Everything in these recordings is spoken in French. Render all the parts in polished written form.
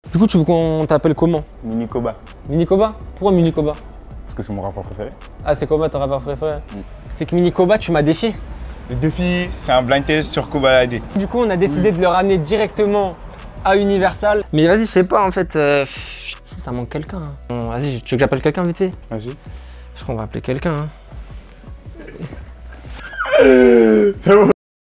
Du coup, tu veux qu'on t'appelle comment? Mini Koba. Mini Koba? Pourquoi Mini Koba? Parce que c'est mon rapport préféré. Ah, c'est Koba ton rappeur préféré? C'est que Mini Koba, tu m'as défié. Le défi, c'est un blind test sur Koba AD. Du coup, on a décidé de le ramener directement à Universal. Mais vas-y, je sais pas en fait. Je trouve que ça manque quelqu'un. Hein. Bon, vas-y, tu veux que j'appelle quelqu'un vite fait? Vas-y. Je crois qu'on va appeler quelqu'un. Hein. C'est bon.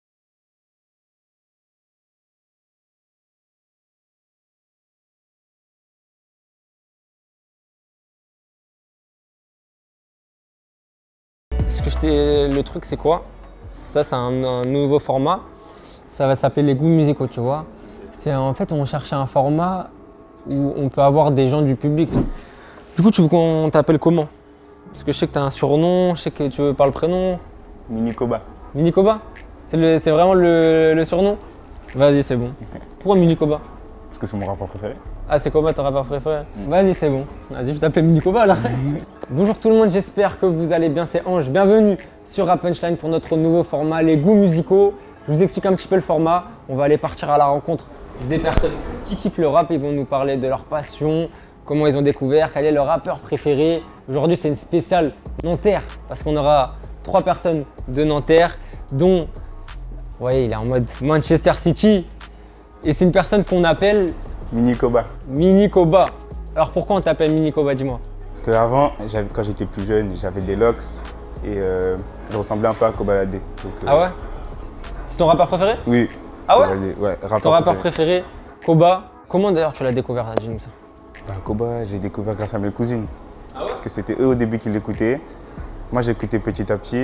Le truc, c'est quoi? Ça, c'est un nouveau format. Ça va s'appeler les goûts musicaux, tu vois. En fait, on cherchait un format où on peut avoir des gens du public. Du coup, tu veux qu'on t'appelle comment? Parce que je sais que tu as un surnom, je sais que tu veux par le prénom. Mini Koba. Mini Koba? C'est vraiment le surnom? Vas-y, c'est bon. Pourquoi Mini Koba? Parce que c'est mon rapport préféré. Ah, c'est Koba ton rappeur préféré? Vas-y, c'est bon. Vas-y, je vais t'appeler Mini Koba là. Bonjour tout le monde, j'espère que vous allez bien, c'est Ange. Bienvenue sur Rap Punchline pour notre nouveau format, les goûts musicaux. Je vous explique un petit peu le format. On va aller partir à la rencontre des personnes qui kiffent le rap. Ils vont nous parler de leur passion, comment ils ont découvert, quel est leur rappeur préféré. Aujourd'hui, c'est une spéciale Nanterre parce qu'on aura 3 personnes de Nanterre, dont, vous voyez, il est en mode Manchester City. Et c'est une personne qu'on appelle Mini Koba. Mini Koba. Alors pourquoi on t'appelle Mini Koba, dis-moi? Parce qu'avant, quand j'étais plus jeune, j'avais des locks et je ressemblais un peu à Koba AD. Ah ouais? C'est ton rappeur préféré? Oui. Ah ouais? Ouais, rappeur Ton rappeur préféré, Koba. Comment d'ailleurs tu l'as découvert, dis-nous ça? Bah, Koba, j'ai découvert grâce à mes cousines. Ah ouais? Parce que c'était eux au début qui l'écoutaient. Moi, j'écoutais petit à petit.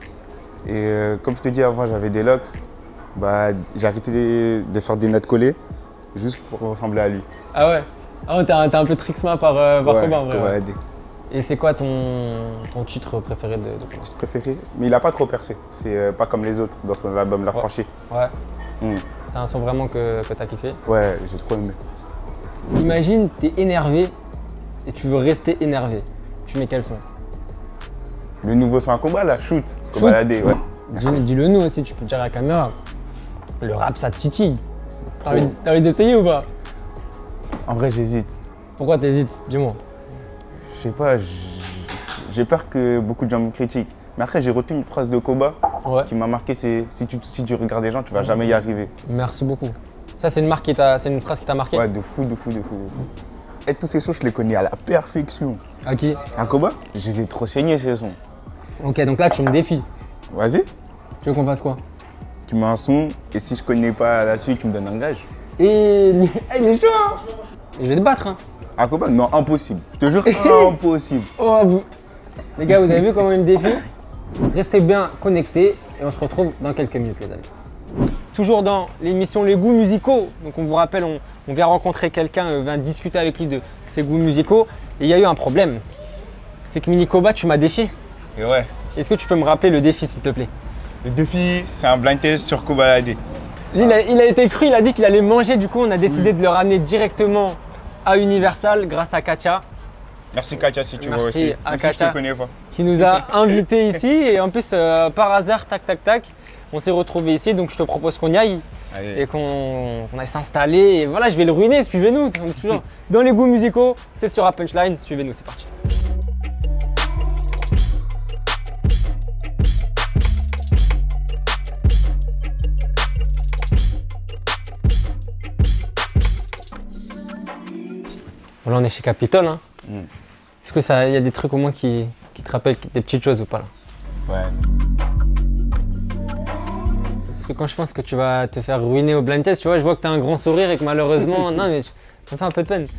Et comme je te dis avant, j'avais des locks. Bah, j'ai arrêté de faire des notes collées juste pour ressembler à lui. Ah ouais? Ah ouais, t'es un peu Trixma par Koba en vrai. Koba Ouais. AD. Et c'est quoi ton titre préféré de Koba? J'ai préféré, mais il a pas trop percé. C'est pas comme les autres dans son album La Franchie. Ouais. Mm. C'est un son vraiment que t'as kiffé. Ouais, j'ai trop aimé. Imagine, t'es énervé et tu veux rester énervé. Tu mets quel son? Le nouveau son à Koba là, Shoot. Koba AD, ouais. Dis-le nous aussi, tu peux dire à la caméra. Le rap, ça te titille. T'as envie d'essayer ou pas? En vrai, j'hésite. Pourquoi t'hésites? Dis-moi. Je sais pas, j'ai peur que beaucoup de gens me critiquent. Mais après, j'ai retenu une phrase de Koba qui m'a marqué, c'est si tu regardes les gens, tu vas jamais y arriver. Merci beaucoup. Ça, c'est une phrase qui t'a marqué? Ouais, de fou. Et tous ces sons, je les connais à la perfection. À qui? À Koba, je les ai trop saignés ces sons. Ok, donc là, tu me défies. Vas-y, Tu veux qu'on fasse quoi? tu mets un son et si je connais pas la suite, tu me donnes un gage. Et il est chaud hein. Je vais te battre hein. À Koba, non, impossible. Je te jure, impossible. Oh vous. Les gars, vous avez vu comment il me défie? Restez bien connectés et on se retrouve dans quelques minutes les amis. Toujours dans l'émission Les Goûts Musicaux. Donc on vous rappelle, on vient rencontrer quelqu'un, on vient discuter avec lui de ses goûts musicaux. Et il y a eu un problème. C'est que Mini Koba, tu m'as défié. C'est vrai. Est-ce que tu peux me rappeler le défi s'il te plaît? Le défi, c'est un blind test sur Koba AD. Il a été cru, il a dit qu'il allait manger, du coup on a décidé de le ramener directement à Universal grâce à Katia. Merci Katia si tu vois Merci aussi. à Même si je Katia. te connais pas. Qui nous a invités ici et en plus par hasard, tac, on s'est retrouvés ici donc je te propose qu'on y aille Allez. et qu'on aille s'installer et voilà je vais le ruiner, suivez-nous, on est toujours dans les goûts musicaux, c'est sur Rap Punchline, suivez-nous, c'est parti. Bon, là on est chez Capitole hein. Est-ce que il y a des trucs au moins qui te rappellent des petites choses ou pas là? Ouais. Parce que quand je pense que tu vas te faire ruiner au blind test, tu vois, je vois que tu as un grand sourire et que malheureusement, non mais ça me fait un peu de peine.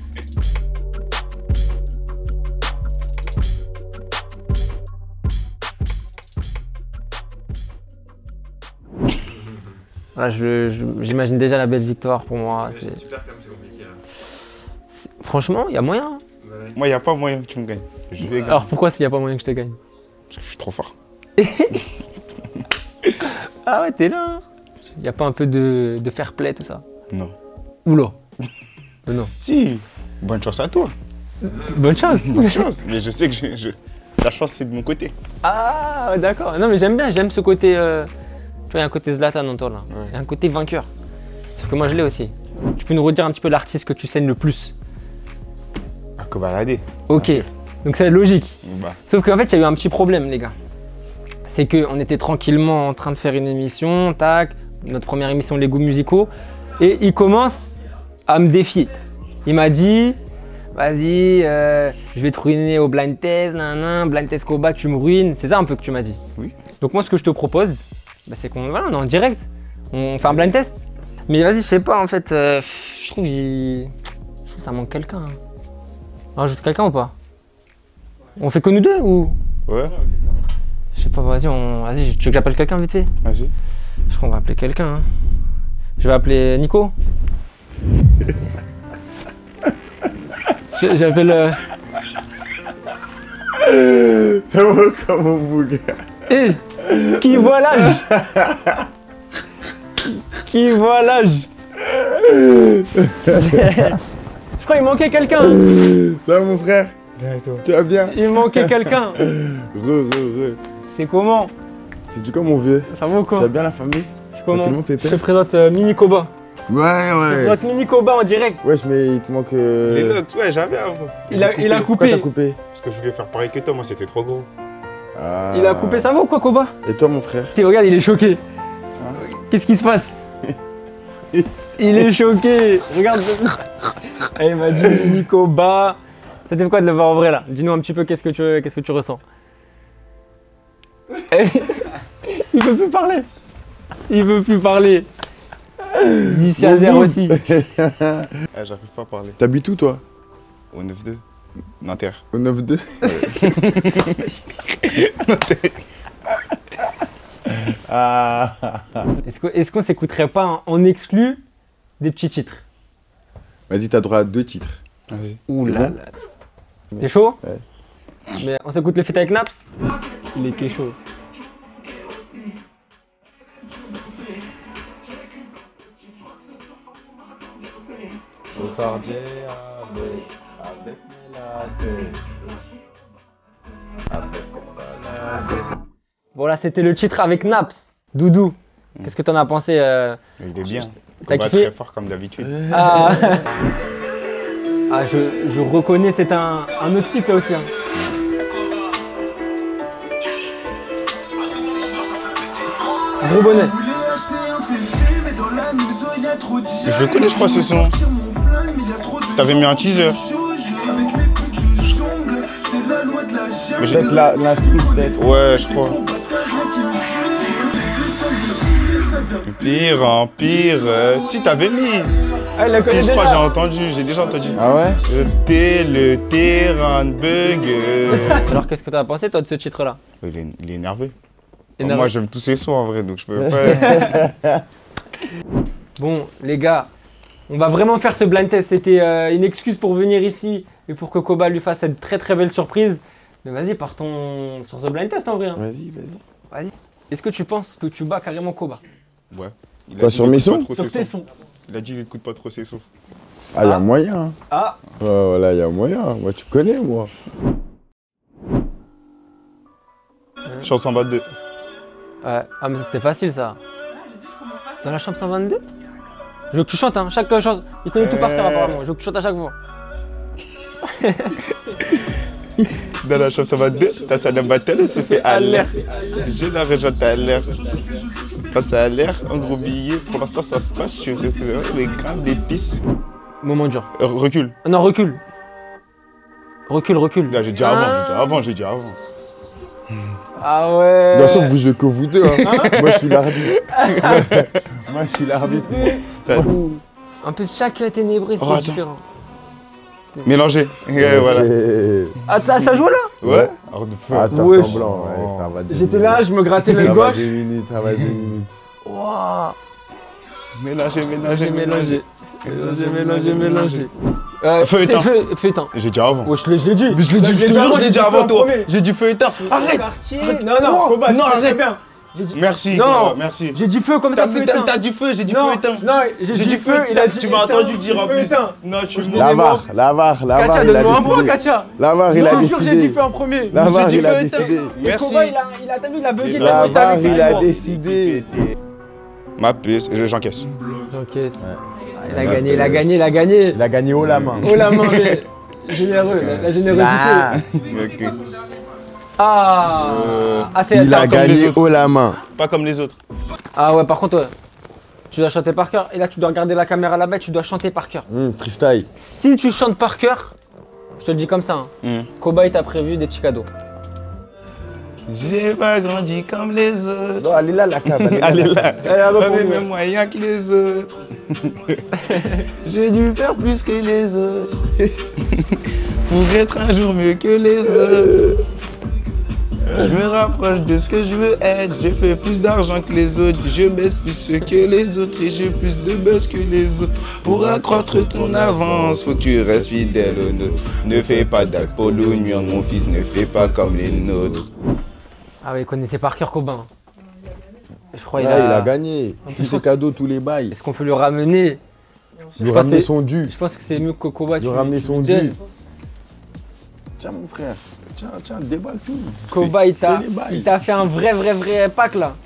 Voilà, j'imagine déjà la belle victoire pour moi. Tu perds comme c'est compliqué là. Franchement, il y a moyen. Moi, il n'y a pas moyen que tu me gagnes. Je vais gagner. Alors pourquoi s'il n'y a pas moyen que je te gagne? Parce que je suis trop fort. Ah ouais, t'es là. Il n'y a pas un peu de fair play tout ça? Non. Oula. Non. Si, bonne chance à toi. Bonne chance. Bonne chance. Mais je sais que la chance, c'est de mon côté. Ah d'accord. Non mais j'aime bien, j'aime ce côté. Tu vois, il y a un côté Zlatan en toi là. Ouais. Il y a un côté vainqueur. Sauf que moi je l'ai aussi. Tu peux nous redire un petit peu l'artiste que tu saignes le plus? Kobalade. Ok, donc c'est logique. Bah. Sauf qu'en fait, il y a eu un petit problème, les gars. C'est qu'on était tranquillement en train de faire une émission, tac, notre première émission Les Goûts Musicaux, et il commence à me défier. Il m'a dit, vas-y, je vais te ruiner au blind test, blind test Koba, tu me ruines. C'est ça un peu que tu m'as dit. Oui. Donc moi, ce que je te propose, bah, c'est qu'on voilà, on est en direct, on fait un blind test. Mais vas-y, je sais pas, en fait, je trouve que ça manque quelqu'un. Hein. On rajoute quelqu'un ou pas? On fait que nous deux ou? Ouais. Je sais pas, vas-y, vas-y, tu veux que j'appelle quelqu'un vite fait? Vas-y. Je crois qu'on va appeler quelqu'un. Hein. Je vais appeler Nico. J'appelle. C'est bon comme un bouc. Hé, qui voit l'âge? Qui voit l'âge? Je crois qu'il manquait quelqu'un. Ça va mon frère? Bien et toi? Tu vas bien? Il manquait quelqu'un. Re. C'est comment? C'est du quoi mon vieux? Ça va ou Tu quoi? vas bien la famille? C'est comment? Tranquillement, Je pépère? te présente Mini Koba. Ouais, Je te présente Mini Koba en direct. Wesh, mais il te manque. Les locks, ouais, j'avais avant. Il a Pourquoi coupé. t'as coupé? Parce que je voulais faire pareil que toi, moi c'était trop gros. Ah. Il a coupé, ça va ou quoi, Koba? Et toi, mon frère? Regarde, il est choqué. Qu'est-ce qui se passe? Il est choqué. Regarde. Il m'a dit Mini Koba. Ça fait quoi de le voir en vrai là? Dis-nous un petit peu qu'est-ce que tu ressens. Il veut plus parler. Il veut plus parler. D'ici à 0 aussi. J'arrive pas à parler. T'habites où toi? Au 9-2. Nanterre. Au 9-2? Ah. Est-ce qu'on s'écouterait pas en exclu des petits titres? Vas-y, t'as droit à 2 titres. Vas-y. Ouh C'est là bon là. T'es chaud? Ouais. Mais on s'écoute le feat avec Naps? Il est chaud. Bonsoir, avec Voilà, c'était le titre avec Naps. Doudou, qu'est-ce que t'en as pensé? Il est bien. T'as On va kiffé? très fort comme d'habitude. Ah, je reconnais, c'est un autre feat ça aussi. Hein. Gros bonnet. Je connais, je crois, ce son. T'avais mis un teaser. Mais j'ai- Peut-être l'instru, peut-être. Ouais, je crois. Pire en pire. Si t'avais mis. Ah, il la Si, connaît je crois, déjà. j'ai déjà entendu. Ah ouais? Le terrain de bug. Alors qu'est-ce que t'as pensé toi de ce titre là? Il est énervé. Énervé. Moi, j'aime tous ces sons en vrai, donc je peux pas. Bon les gars, on va vraiment faire ce blind test. C'était une excuse pour venir ici et pour que Koba lui fasse cette très très belle surprise. Mais vas-y, partons sur ce blind test en vrai. Hein. Vas-y. Est-ce que tu penses que tu bats carrément Koba? Ouais. Il a Quoi, dit sur qu'il mes écoute sons? pas trop Sur ses tes sons. sons. Il a dit qu'il écoute pas trop ses sons. Ah, y'a moyen. Hein. Ah, Ouais, voilà, y'a moyen. Moi, tu connais, moi. Chanson 22. ah mais c'était facile ça. Dans la chambre 122? Je veux que tu chantes, hein, chaque chose. Il connaît tout par cœur apparemment. Je veux que tu chantes à chaque fois. Dans la chambre 122, t'as ça battle et se fait à l'air. Je la région à l'air. Passe à l'air, un gros billet. Pour l'instant, ça se passe. Je fais les grains, les pistes. Moment dur. Recule. Non, recule. Recule. Là, j'ai dit avant. Ah ouais. Bien sûr, vous jouez que vous deux. Hein. Moi, je suis l'arbitre. Moi, je suis l'arbitre. Un peu chaque ténébré, c'est Oh, attends. différent. Mélangé. Et voilà. Ah, ça joue là? Ouais. Alors, de feu. Attends, Wesh. semblant, ouais, ça va. J'étais là, je me grattais Ça l'œil va gauche. 2 minutes, ça va 2 minutes. Waouh. Mélangé. Mélangé. Feu éteint. Feu éteint. J'ai dit avant. Ouais, je l'ai dit. Mais je l'ai dit, je te jure, je l'ai dit avant toi. premier. J'ai dit feu éteint. Arrête. Quartier. Non, Koba, Non, tu sais très arrête. bien. J'ai dit- Merci. Non. Koba, merci. J'ai dit feu comme ça, feu éteint. T'as dit feu, j'ai dit Non, feu éteint. non, j'ai dit feu, il a dit Tu m'as éteint, entendu dire en feu plus. éteint. Non, tu La VAR, Katia, il a donne-moi un point, décidé. Katia. La VAR, il a Non, je jure, j'ai dit décidé. feu en premier. La VAR, dit il a feu, décidé. Merci. Koba, t'as vu, il a bugué. La il savait VAR, que c'était il a moi. décidé. Ma puce, j'encaisse. J'encaisse. il a gagné, il a gagné, il a gagné. Il a gagné haut la main. Oh la main, mais généreux, la générosité. Ok. C'est Il a comme les gagné autres. haut la main. Pas comme les autres. Ah ouais, par contre, ouais, tu dois chanter par cœur. Et là, tu dois regarder la caméra là-bas, tu dois chanter par cœur. Freestyle. Si tu chantes par cœur, je te le dis comme ça, hein, Koba, il t'a prévu des petits cadeaux. J'ai pas grandi comme les autres. Non, elle est là la cave. Elle est là. Elle a Pas répondu. les mêmes moyens que les autres. J'ai dû faire plus que les autres. Pour être un jour mieux que les autres. Je me rapproche de ce que je veux être. Je fais plus d'argent que les autres. Je baisse plus que les autres. Et j'ai plus de buzz que les autres. Pour accroître ton avance, faut que tu restes fidèle aux nôtres. Ne fais pas d'acte pour l'union, mon fils. Ne fais pas comme les nôtres. Ah ouais, il connaissait par cœur Koba. Je crois Il a gagné. Tous ses cadeaux, tous les bails. Est-ce qu'on peut lui ramener? Lui pense ramener que son dû. Je pense que c'est mieux que Koba. Lui ramener son dû. Tiens mon frère. Tiens, déballe tout. Koba, il Fais les bails. t'a fait un vrai pack là.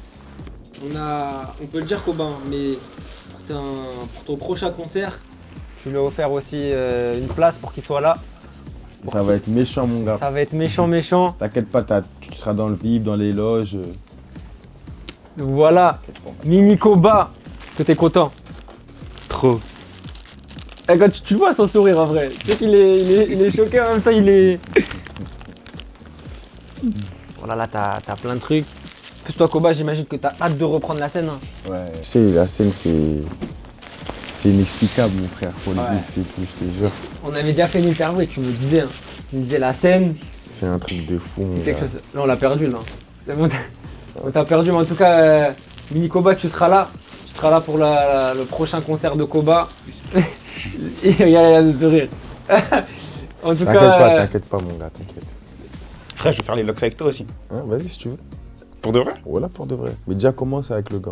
On peut le dire Koba, mais pour ton prochain concert, tu lui as offert aussi une place pour qu'il soit là. Ça va être méchant mon gars. Ça va être méchant. T'inquiète pas, tu seras dans le VIP, dans les loges. Donc voilà, mini Koba, que t'es content. Trop. Et quand tu vois son sourire en vrai, tu sais qu'il est choqué en même temps, il est... Voilà, là t'as plein de trucs. En plus toi Koba, j'imagine que t'as hâte de reprendre la scène. Hein. Ouais. Tu sais, la scène c'est inexplicable mon frère. Pour les VIP, c'est tout, je te jure. On avait déjà fait une interview et tu me disais, hein, tu me disais la scène, C'est un truc de fou. c'est quelque chose... Là on l'a perdu là. C'est bon, on t'a perdu, mais en tout cas, mini Koba, tu seras là. Tu seras là pour le prochain concert de Koba. Il y a le sourire. En tout cas... T'inquiète pas mon gars, t'inquiète. Frère, je vais faire les locks avec toi aussi. Hein, vas-y si tu veux. Pour de vrai? Voilà pour de vrai. Mais déjà commence avec le gars.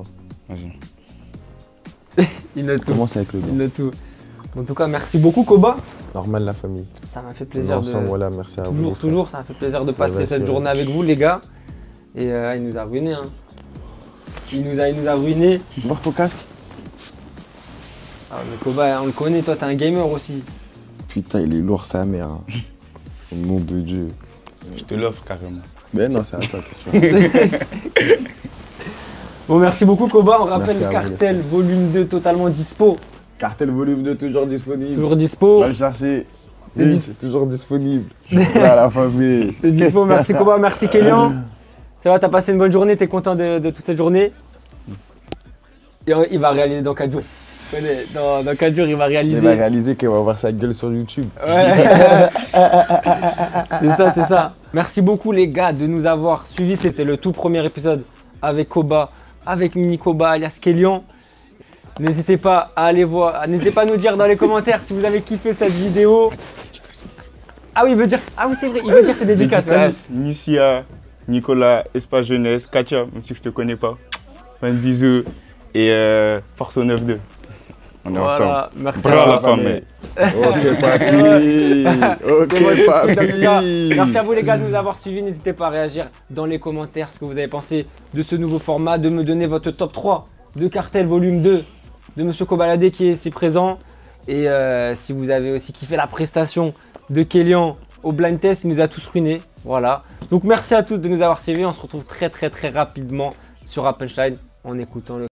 Vas-y. Il note tout. Commence avec le gars. Il note tout. En tout cas, merci beaucoup Koba. Normal la famille. Ça m'a fait On est plaisir ensemble, de... voilà, merci à vous. Toujours, ça m'a fait plaisir de passer vas-y, cette ouais. journée avec vous les gars. Et il nous a ruiné. Hein. Il nous a ruiné. Voir ton casque. Ah, mais Koba, on le connaît, toi t'es un gamer aussi. Putain, il est lourd sa mère. Hein. Au nom de Dieu. Je te l'offre carrément. Mais non, c'est à toi, question. Bon, merci beaucoup Koba. On rappelle Merci à vous, Cartel volume 2 totalement dispo. Cartel volume 2 toujours disponible. Toujours dispo. Va le chercher. C'est Oui, dis- c'est toujours disponible. Voilà la famille. C'est dispo. Merci Koba, merci Kélian. Ça va, t'as passé une bonne journée, t'es content de toute cette journée. Et il va réaliser dans 4 jours. Tu connais, dans 4 jours, il va réaliser. Il va réaliser qu'il va voir sa gueule sur YouTube. Ouais. C'est ça. Merci beaucoup les gars de nous avoir suivis. C'était le tout premier épisode avec Koba, avec Mini Koba alias Kélian. N'hésitez pas à aller voir, n'hésitez pas à nous dire dans les commentaires si vous avez kiffé cette vidéo. Ah oui, il veut dire, ah oui c'est vrai, il veut dire ses dédicaces. Dédicace, Nicia, Nicolas, Espace Jeunesse, Katia, même si je te connais pas. Un bisou et Force au 9-2. On est ensemble. Voilà, merci Bras à la famille. famille. Ok, papy. Ok, C'est bon, en tout cas, papy. merci à vous les gars de nous avoir suivis. N'hésitez pas à réagir dans les commentaires ce que vous avez pensé de ce nouveau format, de me donner votre top 3 de Cartel volume 2 de Monsieur Kobalade qui est ici présent. Et si vous avez aussi kiffé la prestation de Kélian au blind test, il nous a tous ruinés. Voilà. Donc merci à tous de nous avoir suivis. On se retrouve très rapidement sur Rap Punchline en écoutant le